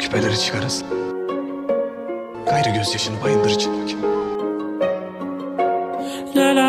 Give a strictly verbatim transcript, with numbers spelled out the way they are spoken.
küpeleri çıkarasın. Gayrı gözyaşını bayındır için dök. La la